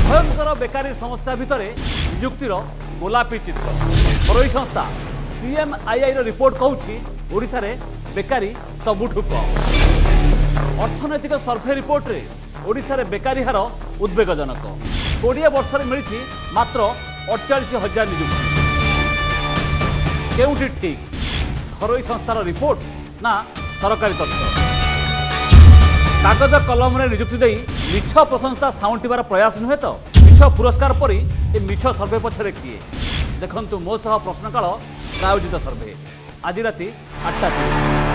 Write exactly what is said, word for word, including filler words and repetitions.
भयंकर बेकारी समस्या भितर नियुक्तिर गोलापी चित्र। घरोई संस्था सीएमआईआई रिपोर्ट कहूँ ओडिशा रे बेकारी सबुठु कम। अर्थनैतिक सर्वे रिपोर्ट रे ओडिशा रे बेकारी हार उद्वेगजनक। कोड़े वर्ष मिली मात्र अड़चाश हजार नियुक्ति। केउठी ठीक घरोई संस्थार रिपोर्ट ना सरकारी तथ्य? कागज कलम रे नियुक्ति दे मिछ प्रशंसा साउंटिबार प्रयास नुहे तो मिछ पुरस्कार परी ए मिछ सर्वे पछरे किए? देखंतु मो सह प्रश्नकाल प्रायोजित सर्वे आज राति आठटा।